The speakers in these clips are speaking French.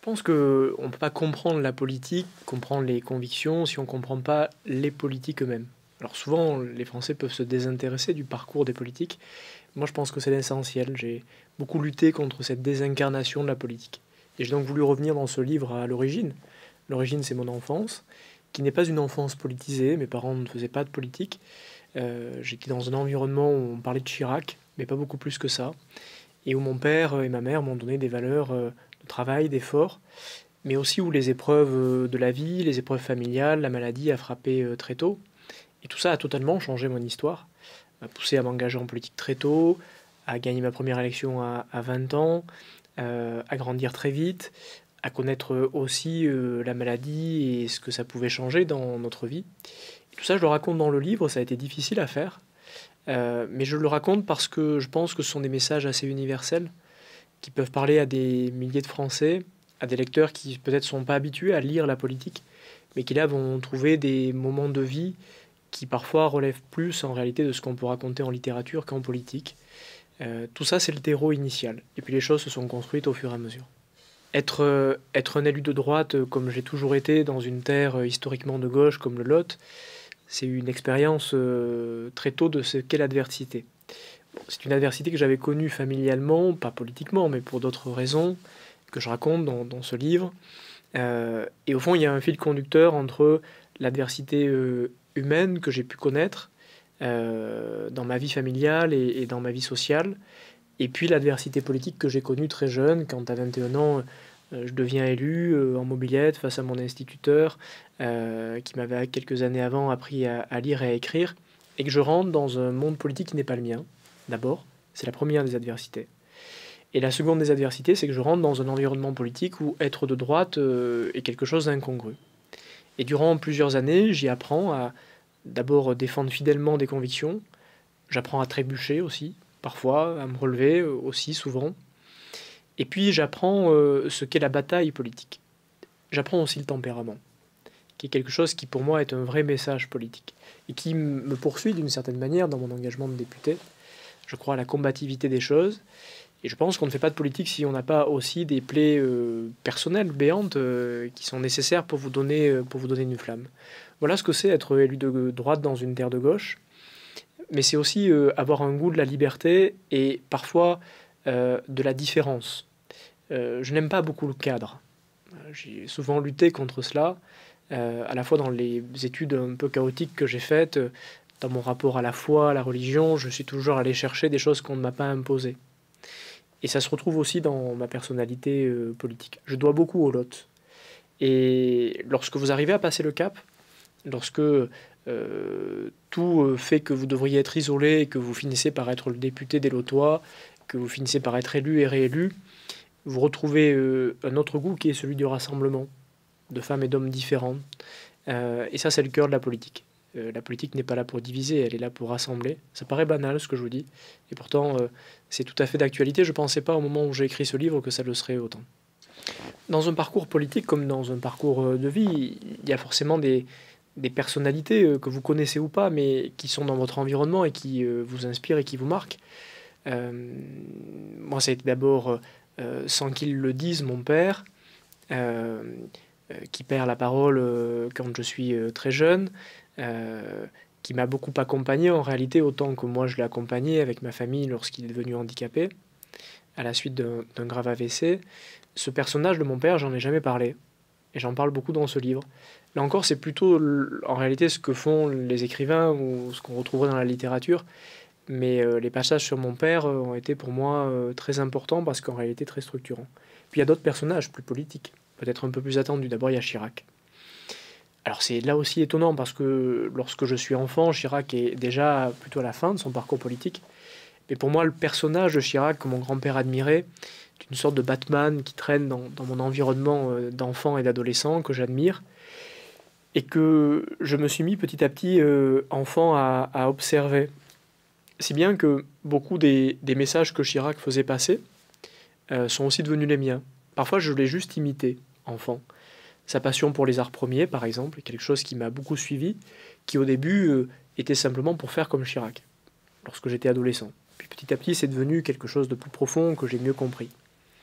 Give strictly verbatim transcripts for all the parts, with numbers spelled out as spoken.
pense qu'on ne peut pas comprendre la politique, comprendre les convictions, si on ne comprend pas les politiques eux-mêmes. Alors souvent, les Français peuvent se désintéresser du parcours des politiques. Moi, je pense que c'est l'essentiel. J'ai beaucoup lutté contre cette désincarnation de la politique. Et j'ai donc voulu revenir dans ce livre à l'origine. L'origine, c'est mon enfance, qui n'est pas une enfance politisée. Mes parents ne faisaient pas de politique. Euh, J'étais dans un environnement où on parlait de Chirac, mais pas beaucoup plus que ça. Et où mon père et ma mère m'ont donné des valeurs euh, de travail, d'effort, mais aussi où les épreuves euh, de la vie, les épreuves familiales, la maladie a frappé euh, très tôt. Et tout ça a totalement changé mon histoire, m'a poussé à m'engager en politique très tôt, à gagner ma première élection à, à vingt ans, euh, à grandir très vite, à connaître aussi euh, la maladie et ce que ça pouvait changer dans notre vie. Et tout ça, je le raconte dans le livre, ça a été difficile à faire, euh, mais je le raconte parce que je pense que ce sont des messages assez universels qui peuvent parler à des milliers de Français, à des lecteurs qui peut-être sont pas habitués à lire la politique, mais qui là vont trouver des moments de vie qui parfois relèvent plus en réalité de ce qu'on peut raconter en littérature qu'en politique. Euh, tout ça, c'est le terreau initial. Et puis les choses se sont construites au fur et à mesure. Être, euh, être un élu de droite, euh, comme j'ai toujours été, dans une terre euh, historiquement de gauche comme le Lot, c'est une expérience euh, très tôt de ce qu'est l'adversité. Bon, c'est une adversité que j'avais connue familialement, pas politiquement, mais pour d'autres raisons, que je raconte dans, dans ce livre. Euh, et au fond, il y a un fil conducteur entre l'adversité euh, humaine que j'ai pu connaître euh, dans ma vie familiale et, et dans ma vie sociale, et puis l'adversité politique que j'ai connue très jeune, quand à vingt et un ans, euh, je deviens élu euh, en mobilette face à mon instituteur, euh, qui m'avait quelques années avant appris à, à lire et à écrire, et que je rentre dans un monde politique qui n'est pas le mien, d'abord. C'est la première des adversités. Et la seconde des adversités, c'est que je rentre dans un environnement politique où être de droite euh, est quelque chose d'incongru. Et durant plusieurs années, j'y apprends à d'abord défendre fidèlement des convictions, j'apprends à trébucher aussi, parfois, à me relever euh, aussi souvent. Et puis j'apprends euh, ce qu'est la bataille politique. J'apprends aussi le tempérament, qui est quelque chose qui pour moi est un vrai message politique, et qui me poursuit d'une certaine manière dans mon engagement de député. Je crois à la combativité des choses, et je pense qu'on ne fait pas de politique si on n'a pas aussi des plaies euh, personnelles, béantes, euh, qui sont nécessaires pour vous donner, euh, pour vous donner une flamme. Voilà ce que c'est être élu de droite dans une terre de gauche, mais c'est aussi euh, avoir un goût de la liberté et parfois euh, de la différence. Euh, je n'aime pas beaucoup le cadre. J'ai souvent lutté contre cela, euh, à la fois dans les études un peu chaotiques que j'ai faites, euh, dans mon rapport à la foi, à la religion, je suis toujours allé chercher des choses qu'on ne m'a pas imposées. Et ça se retrouve aussi dans ma personnalité euh, politique. Je dois beaucoup au Lot. Et lorsque vous arrivez à passer le cap, lorsque euh, tout fait que vous devriez être isolé et que vous finissez par être le député des Lotois, que vous finissez par être élu et réélu, vous retrouvez euh, un autre goût qui est celui du rassemblement, de femmes et d'hommes différents. Euh, et ça, c'est le cœur de la politique. Euh, la politique n'est pas là pour diviser, elle est là pour rassembler. Ça paraît banal ce que je vous dis, et pourtant euh, c'est tout à fait d'actualité. Je ne pensais pas au moment où j'ai écrit ce livre que ça le serait autant. Dans un parcours politique comme dans un parcours de vie, il y a forcément des, des personnalités euh, que vous connaissez ou pas, mais qui sont dans votre environnement et qui euh, vous inspirent et qui vous marquent. Euh, moi, ça a été d'abord, euh, sans qu'il le dise, mon père, euh, euh, qui perd la parole euh, quand je suis euh, très jeune, euh, qui m'a beaucoup accompagné en réalité, autant que moi je l'ai accompagné avec ma famille lorsqu'il est devenu handicapé, à la suite d'un d'un grave A V C. Ce personnage de mon père, j'en ai jamais parlé. Et j'en parle beaucoup dans ce livre. Là encore, c'est plutôt en réalité ce que font les écrivains ou ce qu'on retrouverait dans la littérature. Mais euh, les passages sur mon père euh, ont été pour moi euh, très importants parce qu'en réalité très structurants. Puis il y a d'autres personnages plus politiques, peut-être un peu plus attendus. D'abord, il y a Chirac. Alors c'est là aussi étonnant parce que lorsque je suis enfant, Chirac est déjà plutôt à la fin de son parcours politique. Mais pour moi, le personnage de Chirac que mon grand-père admirait, est une sorte de Batman qui traîne dans, dans mon environnement euh, d'enfant et d'adolescent, que j'admire, et que je me suis mis petit à petit, euh, enfant, à, à observer. Si bien que beaucoup des, des messages que Chirac faisait passer euh, sont aussi devenus les miens. Parfois, je l'ai juste imité, enfant. Sa passion pour les arts premiers, par exemple, est quelque chose qui m'a beaucoup suivi, qui au début euh, était simplement pour faire comme Chirac, lorsque j'étais adolescent. Puis petit à petit, c'est devenu quelque chose de plus profond que j'ai mieux compris.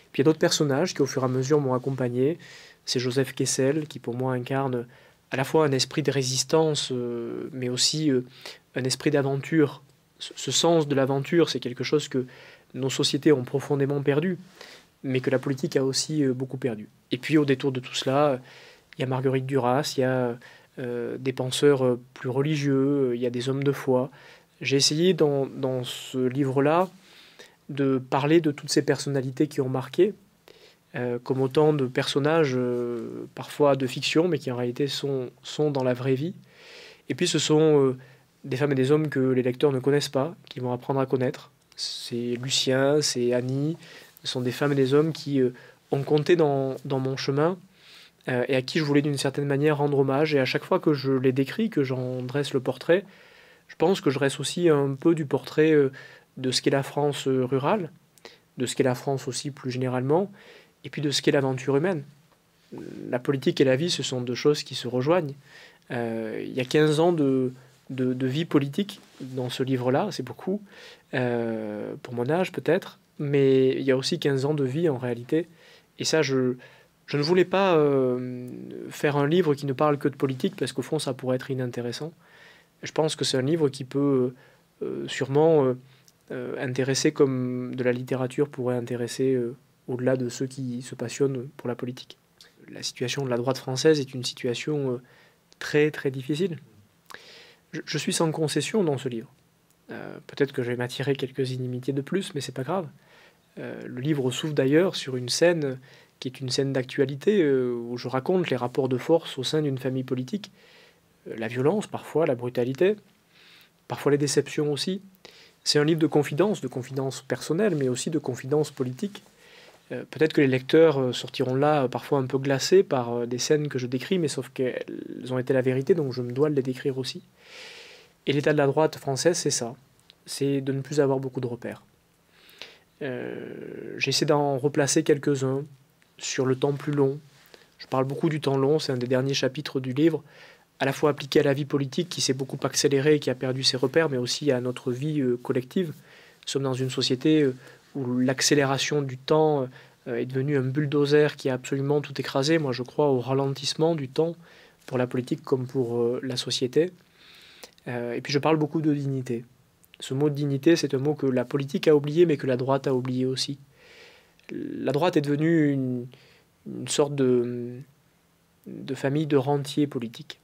Puis il y a d'autres personnages qui, au fur et à mesure, m'ont accompagné. C'est Joseph Kessel, qui pour moi incarne à la fois un esprit de résistance, euh, mais aussi euh, un esprit d'aventure. Ce, ce sens de l'aventure, c'est quelque chose que nos sociétés ont profondément perdu, mais que la politique a aussi euh, beaucoup perdu. Et puis au détour de tout cela, il y a Marguerite Duras, il y a euh, des penseurs euh, plus religieux, il y a des hommes de foi. J'ai essayé dans, dans ce livre-là de parler de toutes ces personnalités qui ont marqué, euh, comme autant de personnages euh, parfois de fiction, mais qui en réalité sont, sont dans la vraie vie. Et puis ce sont euh, des femmes et des hommes que les lecteurs ne connaissent pas, qui vont apprendre à connaître. C'est Lucien, c'est Annie, ce sont des femmes et des hommes qui euh, ont compté dans, dans mon chemin euh, et à qui je voulais d'une certaine manière rendre hommage. Et à chaque fois que je les décris, que j'en dresse le portrait, je pense que je dresse aussi un peu du portrait euh, de ce qu'est la France euh, rurale, de ce qu'est la France aussi plus généralement, et puis de ce qu'est l'aventure humaine. La politique et la vie, ce sont deux choses qui se rejoignent. Euh, il y a quinze ans de, de, de vie politique dans ce livre-là, c'est beaucoup, euh, pour mon âge peut-être, mais il y a aussi quinze ans de vie en réalité. Et ça, je, je ne voulais pas euh, faire un livre qui ne parle que de politique, parce qu'au fond, ça pourrait être inintéressant. Je pense que c'est un livre qui peut euh, sûrement euh, euh, intéresser comme de la littérature pourrait intéresser euh, au-delà de ceux qui se passionnent pour la politique. La situation de la droite française est une situation euh, très très difficile. Je, je suis sans concession dans ce livre. Euh, peut-être que je vais m'attirer quelques inimitiés de plus, mais c'est pas grave. Euh, le livre s'ouvre d'ailleurs sur une scène qui est une scène d'actualité euh, où je raconte les rapports de force au sein d'une famille politique, euh, la violence parfois, la brutalité, parfois les déceptions aussi. C'est un livre de confidence, de confidence personnelle, mais aussi de confidence politique. Euh, peut-être que les lecteurs euh, sortiront là euh, parfois un peu glacés par euh, des scènes que je décris, mais sauf qu'elles ont été la vérité, donc je me dois de les décrire aussi. Et l'état de la droite française, c'est ça. C'est de ne plus avoir beaucoup de repères. Euh, J'essaie d'en replacer quelques-uns sur le temps plus long. Je parle beaucoup du temps long, c'est un des derniers chapitres du livre, à la fois appliqué à la vie politique qui s'est beaucoup accélérée et qui a perdu ses repères, mais aussi à notre vie euh, collective. Nous sommes dans une société euh, où l'accélération du temps euh, est devenue un bulldozer qui a absolument tout écrasé. Moi, je crois au ralentissement du temps pour la politique comme pour euh, la société. Euh, et puis, je parle beaucoup de dignité. Ce mot de dignité, c'est un mot que la politique a oublié, mais que la droite a oublié aussi. La droite est devenue une, une sorte de, de famille de rentiers politiques.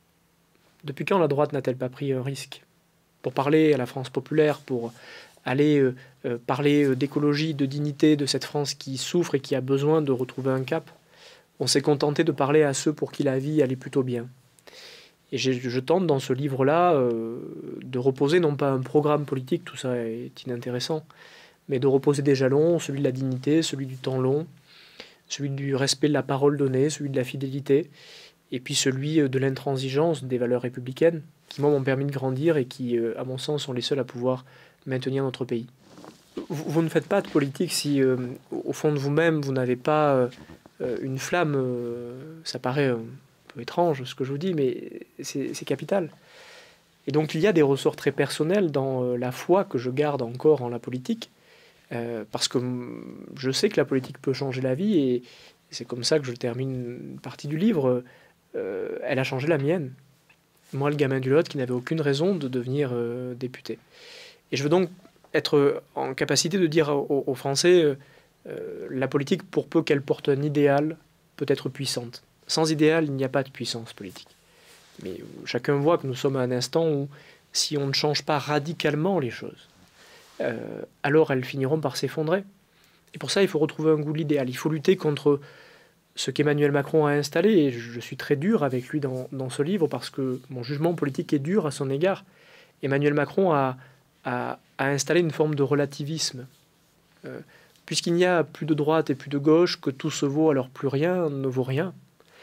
Depuis quand la droite n'a-t-elle pas pris un risque pour parler à la France populaire, pour aller euh, euh, parler euh, d'écologie, de dignité, de cette France qui souffre et qui a besoin de retrouver un cap? On s'est contenté de parler à ceux pour qui la vie allait plutôt bien. Et je tente dans ce livre-là euh, de reposer non pas un programme politique, tout ça est inintéressant, mais de reposer des jalons, celui de la dignité, celui du temps long, celui du respect de la parole donnée, celui de la fidélité, et puis celui de l'intransigeance des valeurs républicaines, qui moi m'ont permis de grandir et qui, euh, à mon sens, sont les seuls à pouvoir maintenir notre pays. Vous, vous ne faites pas de politique si, euh, au fond de vous-même, vous n'avez pas euh, une flamme. Euh, ça paraît un peu étrange ce que je vous dis, mais c'est capital. Et donc il y a des ressorts très personnels dans euh, la foi que je garde encore en la politique, euh, parce que je sais que la politique peut changer la vie, et c'est comme ça que je termine une partie du livre. Euh, elle a changé la mienne. Moi, le gamin du Lot qui n'avait aucune raison de devenir euh, député. Et je veux donc être en capacité de dire aux, aux Français, euh, euh, la politique, pour peu qu'elle porte un idéal, peut être puissante. Sans idéal, il n'y a pas de puissance politique. Mais chacun voit que nous sommes à un instant où, si on ne change pas radicalement les choses, euh, alors elles finiront par s'effondrer. Et pour ça, il faut retrouver un goût de l'idéal. Il faut lutter contre ce qu'Emmanuel Macron a installé, et je suis très dur avec lui dans, dans ce livre, parce que mon jugement politique est dur à son égard. Emmanuel Macron a, a, a installé une forme de relativisme. Euh, Puisqu'il n'y a plus de droite et plus de gauche, que tout se vaut, alors plus rien ne vaut rien.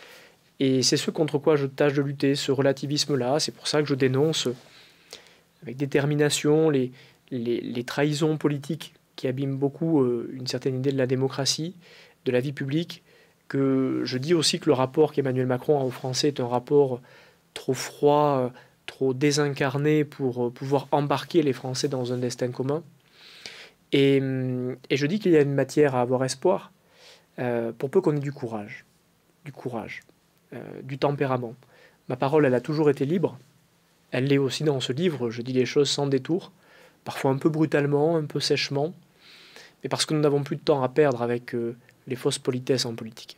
Et c'est ce contre quoi je tâche de lutter, ce relativisme-là. C'est pour ça que je dénonce avec détermination les, les, les trahisons politiques qui abîment beaucoup euh, une certaine idée de la démocratie, de la vie publique, que je dis aussi que le rapport qu'Emmanuel Macron a aux Français est un rapport trop froid, trop désincarné pour pouvoir embarquer les Français dans un destin commun. Et, et je dis qu'il y a une matière à avoir espoir, euh, pour peu qu'on ait du courage, du courage, euh, du tempérament. Ma parole, elle a toujours été libre. Elle l'est aussi dans ce livre. Je dis les choses sans détour, parfois un peu brutalement, un peu sèchement, mais parce que nous n'avons plus de temps à perdre avec euh, les fausses politesses en politique.